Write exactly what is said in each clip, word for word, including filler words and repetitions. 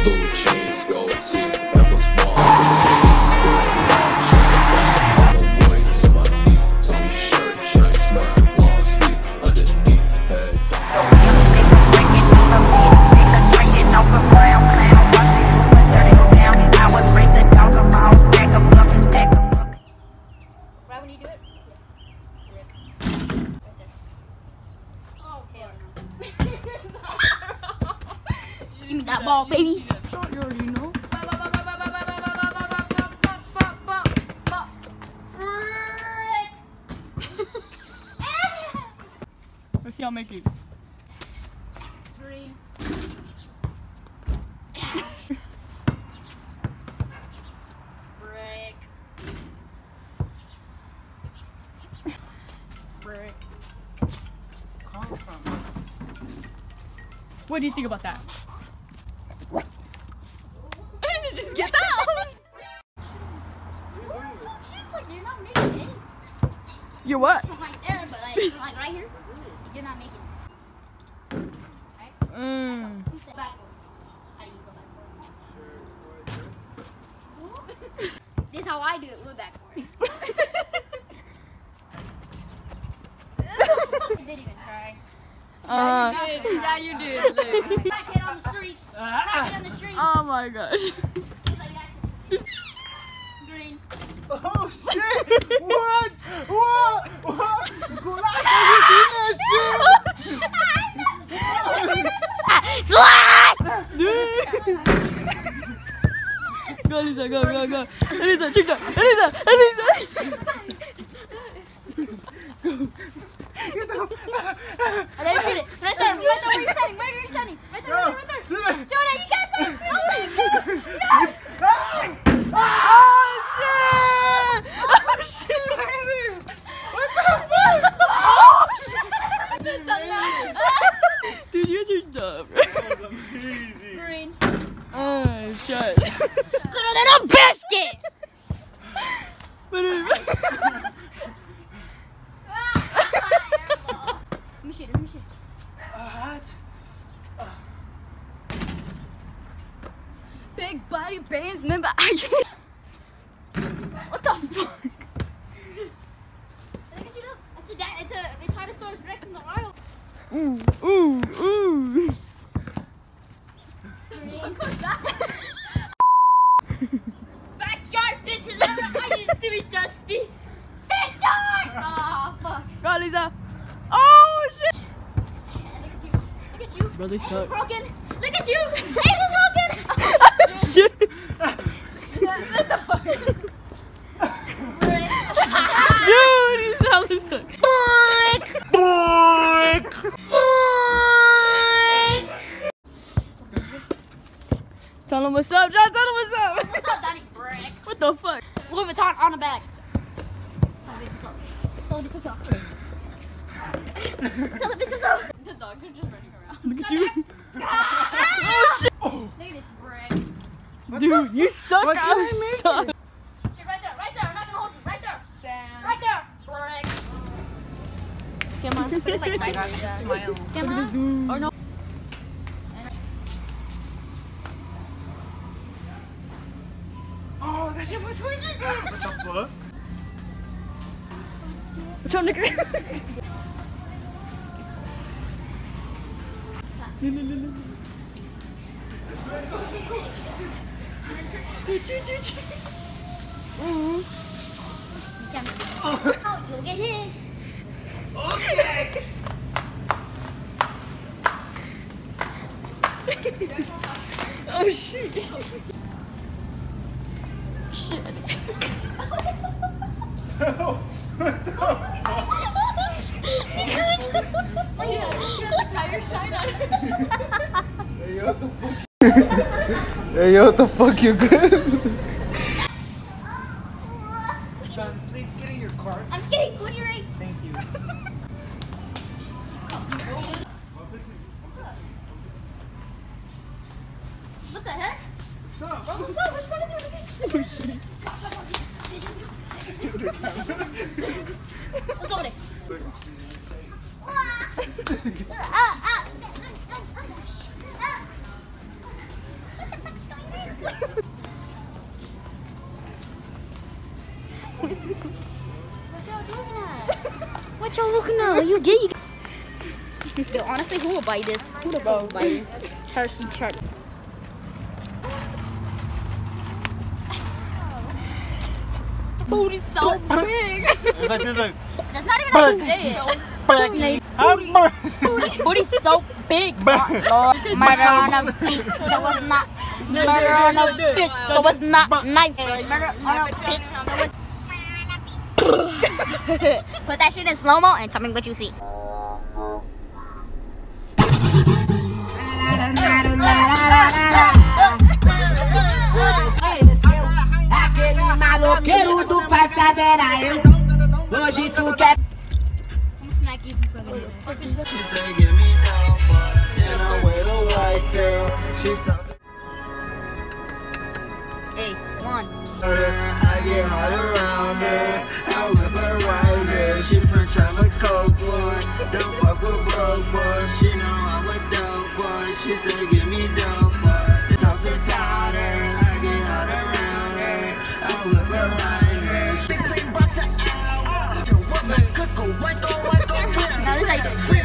Blue chains, gold teeth, bezel smalls. On the weights of my knees, Tommy shirt, shine smart, long sleeve, underneath, head Right when you do it? Yeah. Right there. Oh, hell no. Give me that ball, baby. You already know. Let's see how I make it. Green. Brick. Brick. What do you think about that? I need to just get that. She's like, you're not making any. You're what? From like there, but like, from like right here, you're not making it. Right? Mm. Backwards. How do you go backwards? This is how I do it. Look backwards. I didn't even try. Uh, Yeah, you did. Back hit on the streets. Back hit on the streets. oh my gosh. Green. Oh shit! What? What? What? Have you seen that shit? Slash! Go, Lisa, go, go, go. Elisa, check that. Elisa, Elisa. And then shoot it. Right there, right there where you're standing. Where you're standing. Right there, right there, right there. Shoot it. Shoot it. You can't shoot it. Oh, Oh shit! Oh shit! What the fuck? Dude, you guys are dumb. That was amazing. Green. Oh, shut. Little than a biscuit. But Let me shoot it. Let me shoot it. What? big body bands, remember? I just. What the fuck? Look at you look. It's a, it's a, a Tyrannosaurus Rex in the wild. Ooh, ooh, ooh. Backyard fishes. I used to be dusty. Backyard. Oh fuck. Go, Lisa. Oh shit. Look at you. Look at you. Bro, they Ankle suck. broken. Look at you. Ankle broken. Shit. What the fuck? Dude, he's hella suck. Boink. Boink! Boink. Tell him what's up, John. Tell him what's up. What's up, Daddy? Brick. What the fuck? Louis Vuitton on the bag. Tell the bitches up. Tell the bitches up. The dogs are just running around. Look at you. Oh shit! Look at this brick. Dude, you suck. Why can't I I make suck. Shit, right there, right there. I'm not gonna hold you. Right there. Damn. Right there. Brick. Come on. Put it like side on Smile. Come on. Or no. Oh, that shit was swinging! What the fuck? What's up, nigga? No, no, no, no. Ooh. Oh, you'll get hit. Okay! Oh shit. Shit. What the fuck? Tire shine on her. Hey, yo, what the fuck? Hey, yo, what the fuck? You good? Sean, please get in your car. I'm kidding. What are you right? Thank you. What the heck? What's up? Bro, what's up? What's going on? What's over there? Ah, ah. coconut. You get you. Yo, honestly, who will buy this? Who will buy this? Hershey chart. Booty's so big. It's like this, like. That's not even how you say it. Booty. Booty's so big. Lord, murder on a bitch, so it's not. Murder on a bitch, so it's not nice. Murder on a bitch, so it's. Put that shit in slow mo and tell me what you see. Aquele maloqueiro do passado era eu. Hoje tu quer. Smack you from She said, give me down, but then I wait a white girl. She's talking. Hey, one. I get hot around her. I whip her right here. She French, I'm a coke boy. Don't fuck with broke boy. She know I'm a dope boy. She said, give me dope boy. Talk to daughter. I get hot around her. I whip her right here. sixteen bucks an hour. You want my cook or what go, what go, Now this is how you do it.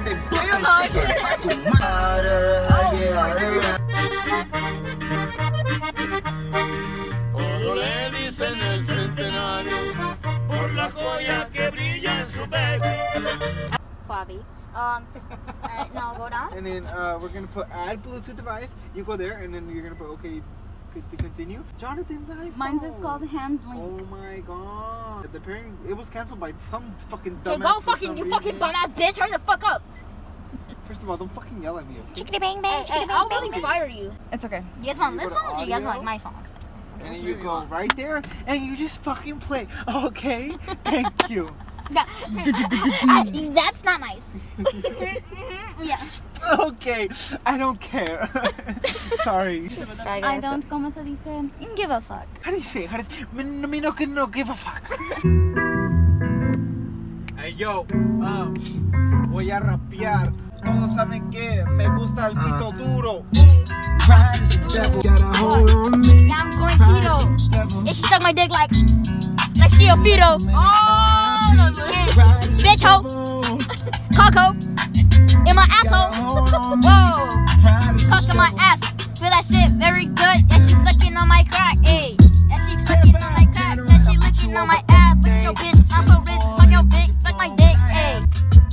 Hotter, I get hot around. Todo le dicen el centenario por la joya que brilla en su pecho. Fabi. Um, alright, now go down. And then uh, we're gonna put add Bluetooth device. You go there, and then you're gonna put okay to continue. Jonathan's iPhone. Mine's is called Handslink. Oh my god! The pairing it was canceled by some fucking dumbass. Okay, go for fucking, some you reason. fucking bum ass bitch. Hurry the fuck up. First of all, don't fucking yell at me. Okay? Chickity bang bang. Hey, hey, I'll really fire you. It's okay. You guys want You this go to song or you guys audio. like my songs? And then you go right there, and you just fucking play. Okay, thank you. That's not nice. Yeah. Okay, I don't care. Sorry. I don't, como se dice, give a fuck. How do you say? How do you say? Me no, me no, no give a fuck. Hey yo, um, voy a rapear. Todos saben que me gusta el pito duro. Yeah, I'm going keto. And she suck my dick like, like she a feto. Oh, yeah. Bitch ho, Coco, in my asshole. Whoa, cock in my ass. Feel that shit very good. Yeah, she sucking on my crack. Ayy, yeah, she sucking on my crack. Yeah, she licking on my ass. Look at your bitch, I'm so rich. Fuck your bitch, suck my dick. Ayy.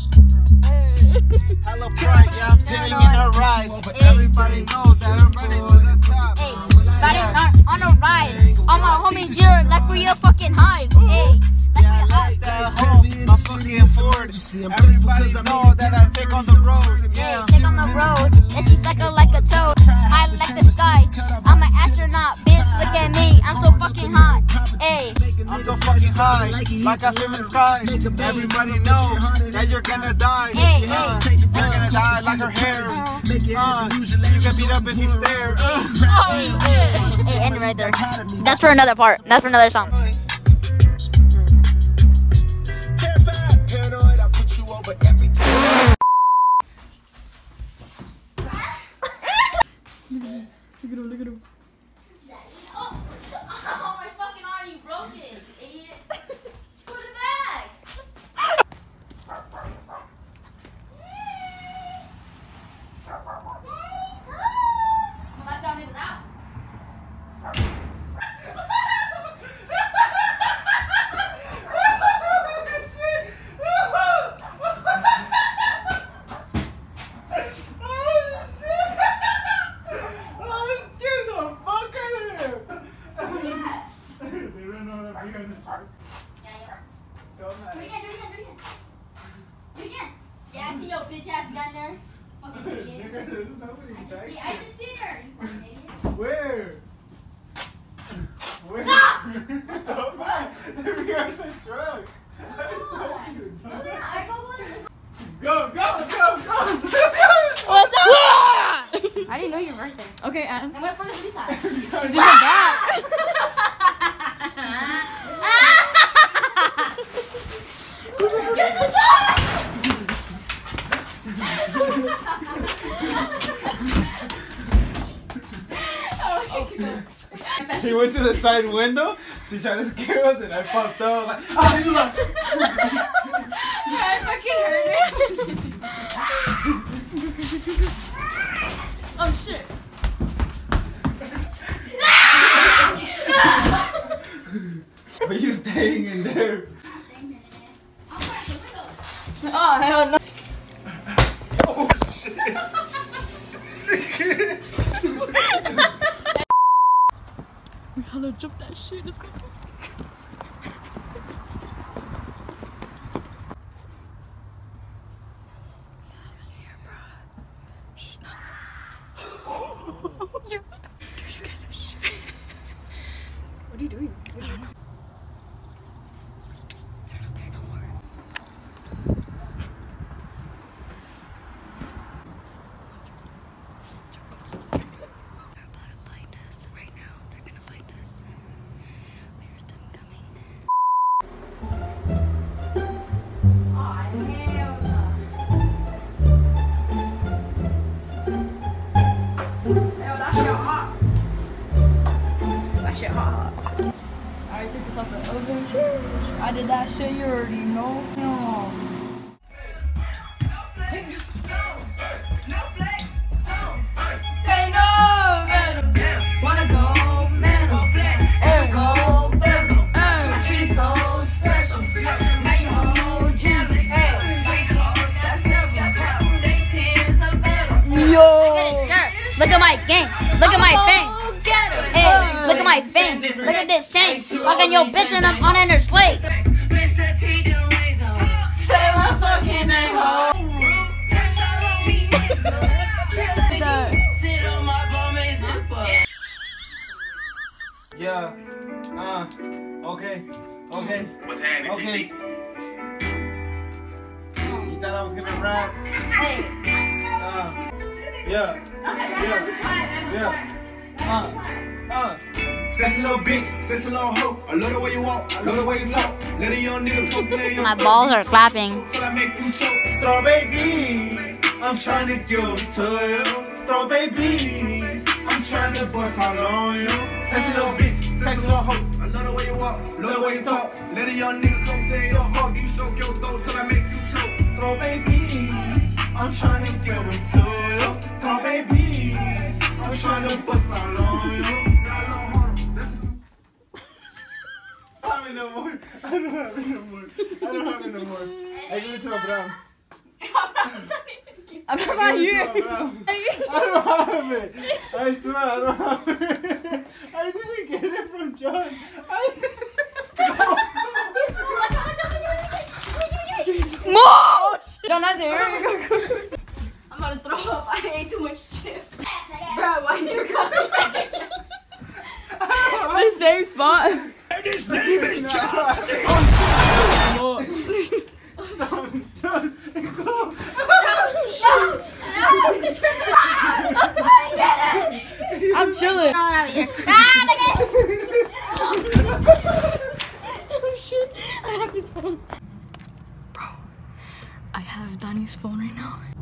Hello, pride, yeah, I'm sitting in a ride. Everybody knows that I'm running to the top. Hey, riding on, on a ride. All my homies here like we a fucking hive. Hey, like Yeah, we a let's hive. stay home. My fucking Ford. Everybody know that I take on the road. Yeah. Take on the road, and she suckin' like a toad. I like the sky. I'm an astronaut, bitch. Look at me, I'm so fucking hot. Hey, I'm so fucking high, like I feel in the sky. Everybody knows that you're gonna die. Hey, Uh, you're gonna die like her hair. Uh, you can beat up if you stare. Uh. hey, end it right there. That's for another part. That's for another song. Look at him, look at him. Oh, my fucking arm, you broke it, idiot. Put it back. Well, that down it out. Yeah, yeah. Do it again, do it again, do it again. Do it again. Yeah, I see your bitch ass behind there. Fucking idiot. I just see, I just seen her. You fucking idiot. Where? Where? No! Don't mind. There we are, the truck. I told you. No, no, I go with it. Go, go, go, go! What's up? I didn't know your birthday. Okay, and I'm gonna fucking do side. she's in the back. Get the door! He went to the side window to try to scare us, and I popped up. I was like, oh, you like. Oh shit. Are you staying in there? Oh hell no. Oh shit. We gotta jump that shit. Let's go. Let's go, let's go. Yeah, bro. Shh, no. You, dude, you guys are shit. What are you doing? I don't know. They're not there no more. They're about to find us right now. They're gonna find us. Where's them coming? That shit hot, hot. I already took this off the oven. I did that shit, you already know. No. Hey, no, man. Wanna go, man. Hey, go, man. I treat it so special. Now you hold jealous. Hey, yo. Look at my game. Look at my fame. Hey, look at my fame. Look at this chain. Fucking your bitch and I'm on in her slate. Say my fucking name, ho. Sit on my bum and zipper. Yeah. Uh. Okay. Okay. What's happening, Okay. T T? You thought I was gonna rap? Hey, Uh. Yeah. Yeah. Yeah. Uh. Uh. Sexy little bitch, sexy little hoe. I love the way you walk, I love the way you talk. Let a young nigga poke in your my balls are clapping. till I make you choke. Throw babies. I'm trying to give them to you. Throw babies. I'm trying to bust all on you. Sexy little bitch, sexy little hoe. I love the way you walk, love the way you talk. Let a young nigga come down your heart, give you stroke your throat till I make you choke. Throw babies. I'm trying to give them to you. Throw babies. I'm trying to bust all on you. I don't have it no more. I don't have it no more. I don't have it no more. I give it to Abraham. I'm not I give it here. to Abraham. I don't have it. I swear I don't have it. I didn't get it from John. I More! John, that's here. I'm about to throw up. I ate too much chips. Bro, why you come? The same spot. And his name is John C. More. John, John, go. I'm chilling. Throw it over here. Ah, look at Oh shit, I have his phone. Bro, I have Danny's phone right now.